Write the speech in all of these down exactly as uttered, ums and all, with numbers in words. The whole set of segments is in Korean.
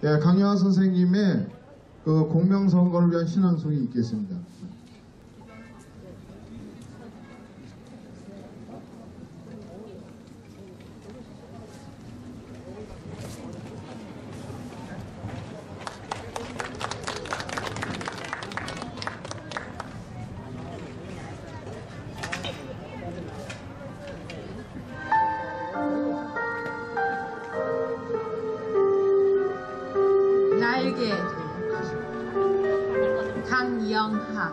예, 강영하 선생님의 그 공명선거를 위한 신앙송이 있겠습니다. 날개 강영하.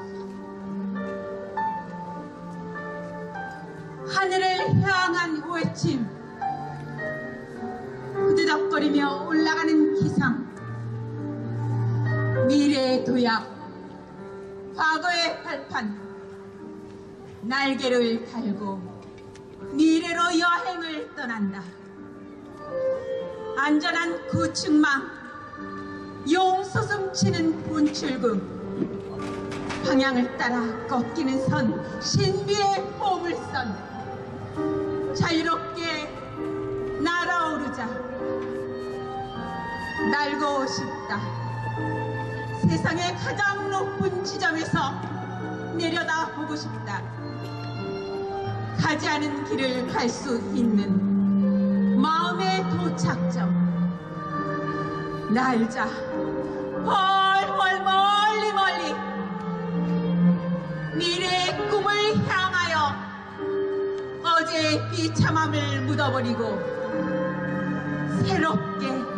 하늘을 향한 외침, 후드덕거리며 올라가는 기상, 미래의 도약, 과거의 발판, 날개를 달고 미래로 여행을 떠난다. 안전한 구축망, 용솟음치는 분출구, 방향을 따라 꺾이는 선, 신비의 보물선, 자유롭게 날아오르자. 날고 싶다. 세상의 가장 높은 지점에서 내려다보고 싶다. 가지 않은 길을 갈 수 있는 마음의 도착점. 날자 훨훨 멀리 멀리 미래의 꿈을 향하여 어제의 비참함을 묻어버리고 새롭게